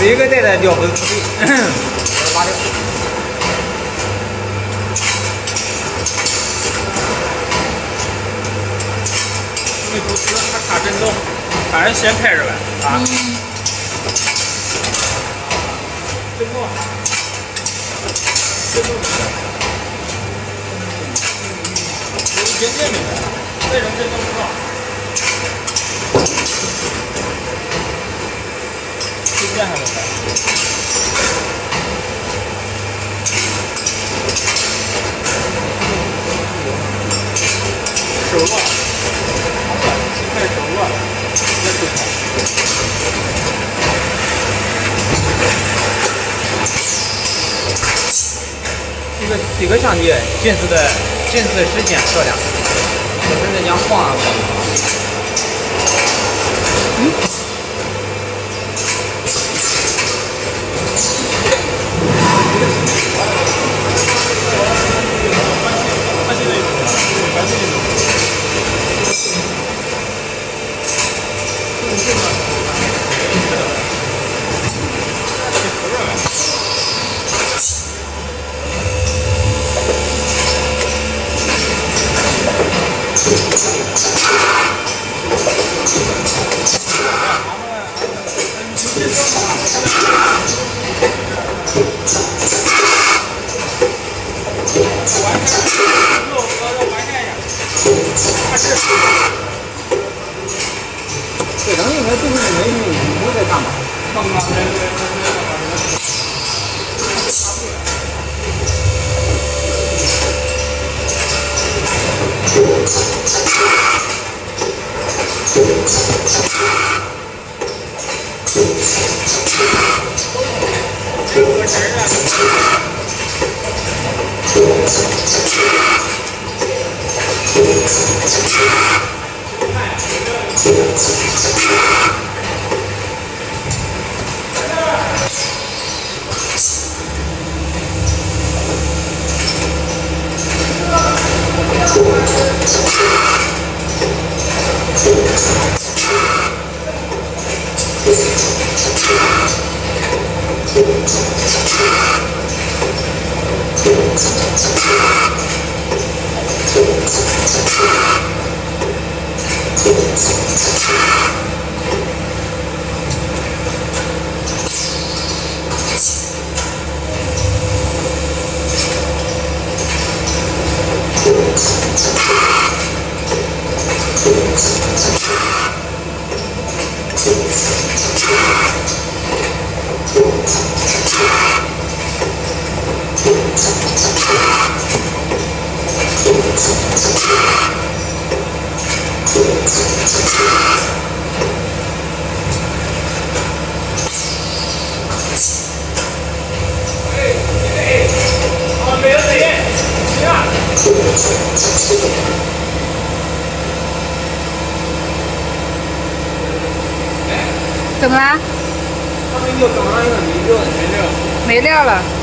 这个带的料不是特别，挖掉。因为不吃，他卡震动，反正先开着呗啊。震动，震动。有一点点没的，为什么震动不知道？这边还没开。熟了，好了，现在熟了，再推开。这个相机近视的时间漂亮，就是人家晃啊。这等于应该就是没在干嘛？放啊！ 怎么啦？ 他们又刚刚没料了。 没料了。